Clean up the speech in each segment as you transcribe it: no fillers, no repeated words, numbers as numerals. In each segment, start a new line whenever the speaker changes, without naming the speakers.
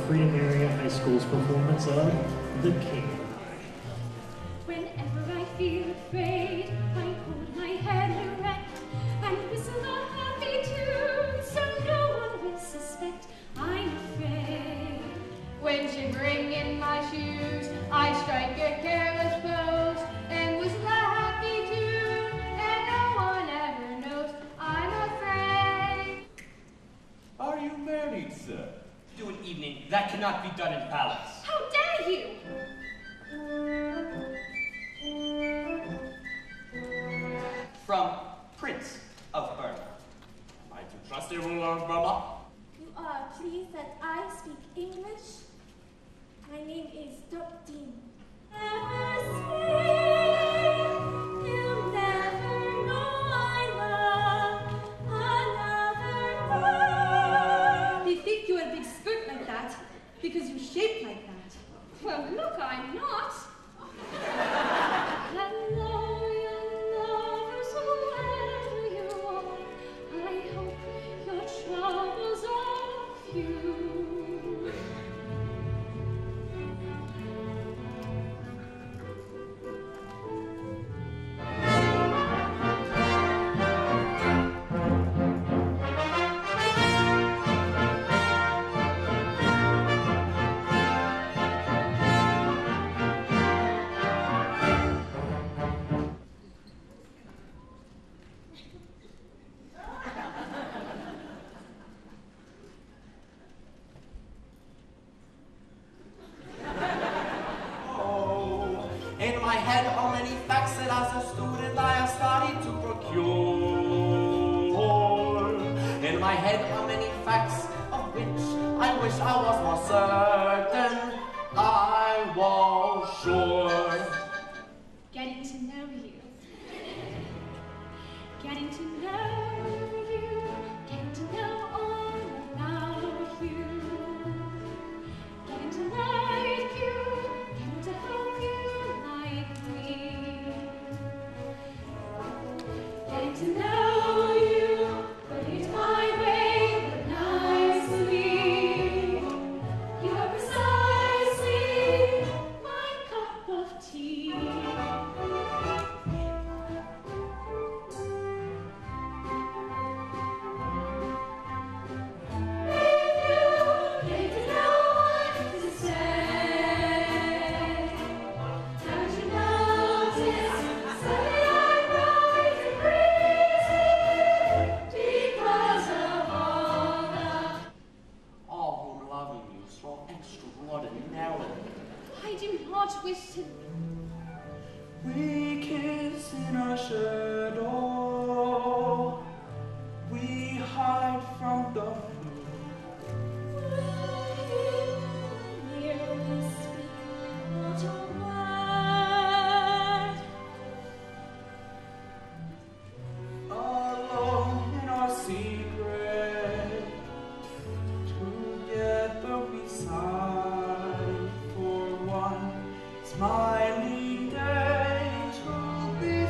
Freedom Area High School's performance of The King.
Whenever I feel afraid, I hold my head erect and whistle a happy tune so no one will suspect I'm afraid.
When shivering in my shoes, I strike a careless pose and whistle a happy tune, and no one ever knows I'm afraid.
Are you married, sir?
Do an evening. That cannot be done in palace.
How dare you!
From Prince of Burma.
Am I to trust a ruler of Burma?
You are pleased that I speak English? My name is Dok Din. Never say you'll never know I love another love.
You think you had a big skirt like that because you're shaped like that.
Well, look, I'm not. Hello, young lovers, whoever you are. I hope your troubles are few.
In my head are many facts that as a student I have studied to procure. In my head are many facts of which I wish I was more certain. I was sure.
Getting to know you. Getting to know you. Getting to know all about you. Getting to like you. Getting to hope you like me. Getting to know you. Putting it my way, but nicely. You are precisely my cup of tea.
All whom loving you so extraordinarily.
I do not wish to.
We kiss in our shadow. We hide from the alone in our secret. Together we sigh for one smiling day to be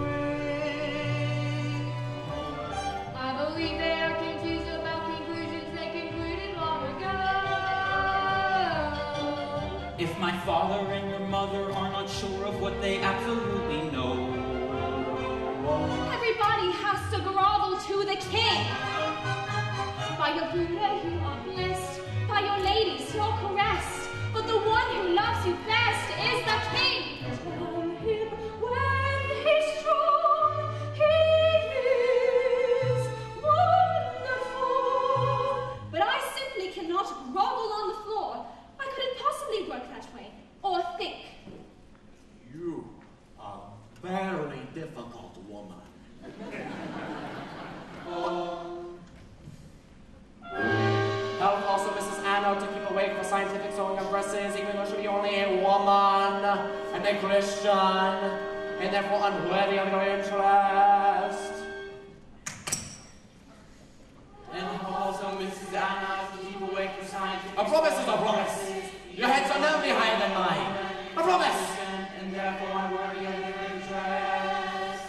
free.
I believe they are confused about conclusions they concluded long ago.
If my father and your mother are not sure of what they absolutely know,
Everybody has to grovel to the king. By your ruler you are blessed, by your ladies you're caressed, but the one who loves you best is the king. Tell him when he's strong, he is wonderful. But I simply cannot grovel on the floor. I couldn't possibly work that way, or think.
You are very difficult woman. Help also Mrs. Anna to keep awake for scientific sewing of dresses, even though she be only a woman and a Christian, and therefore unworthy of your interest.
and also Mrs. Anna to keep awake for scientific.
A promise is a promise. Your heads are never higher than mine. A promise.
And therefore unworthy of your interest.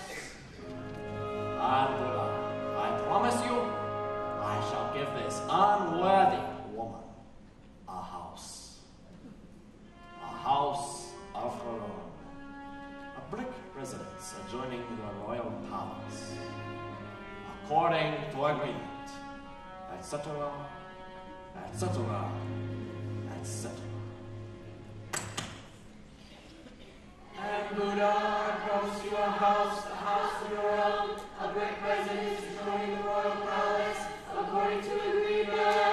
I promise you, I shall give this unworthy woman a house. according to agreement, etc., etc., etc. And Buddha comes to your house, a house of your own, a great residence adjoining the royal palace, according to agreement.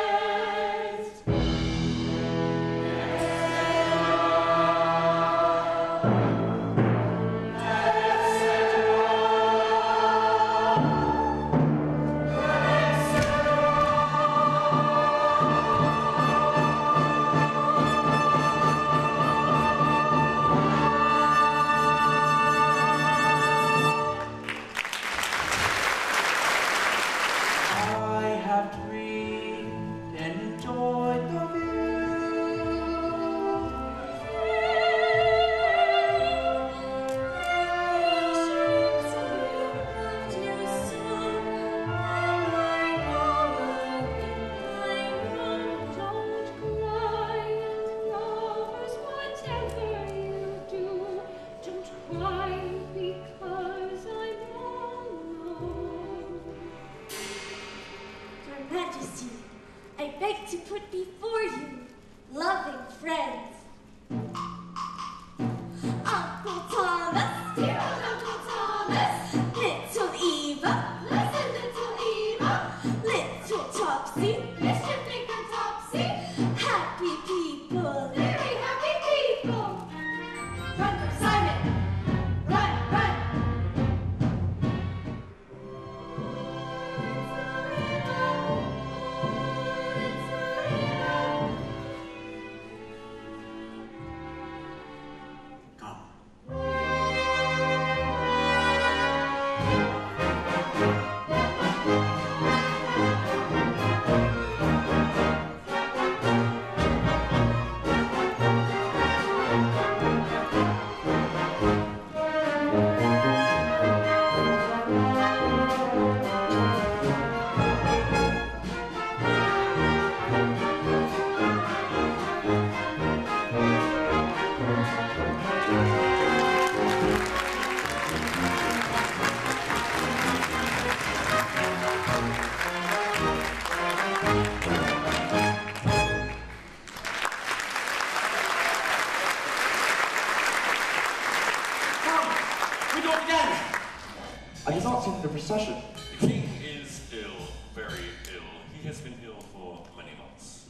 The procession.
The king is ill, very ill. He has been ill for many months.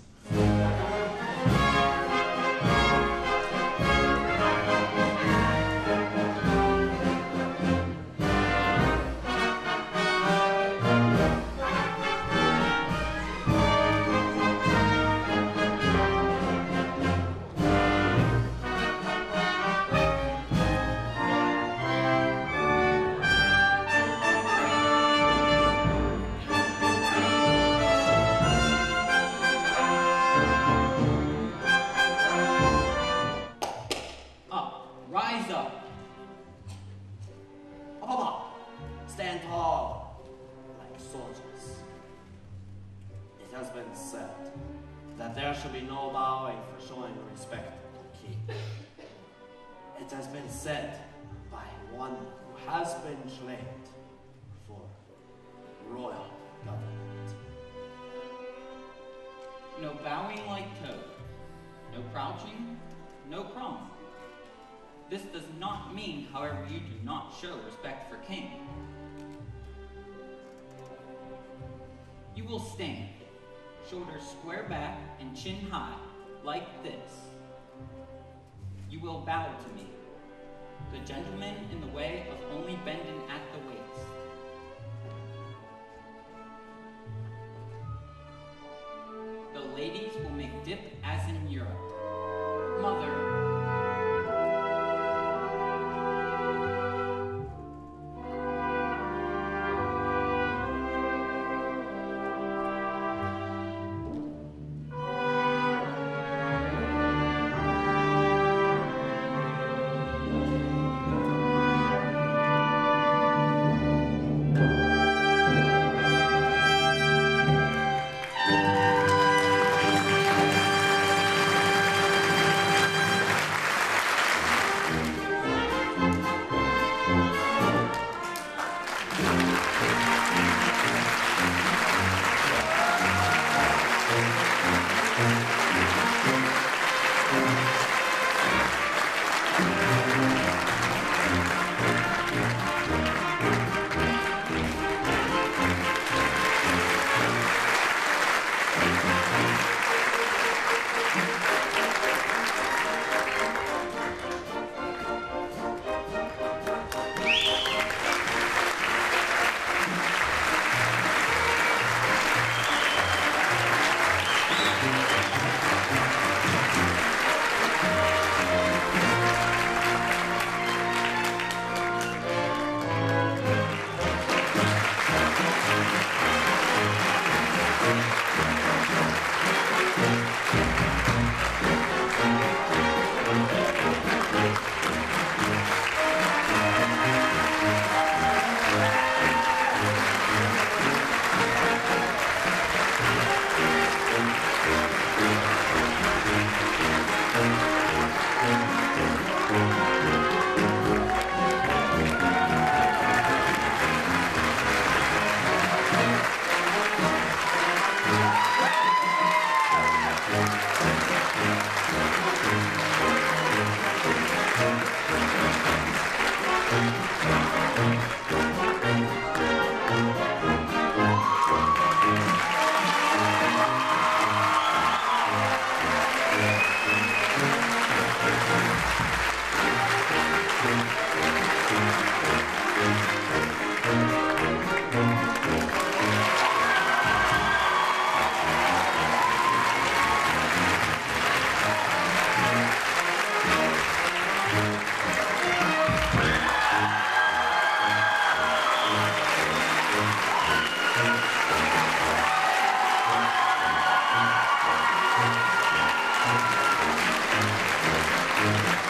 No bowing like toad, no crouching, no crumb. This does not mean, however, you do not show respect for king. You will stand, shoulders square back and chin high, like this. You will bow to me, the gentleman in the way of only bending at the waist. The ladies will make dip as in Europe. Mother,
Thank you.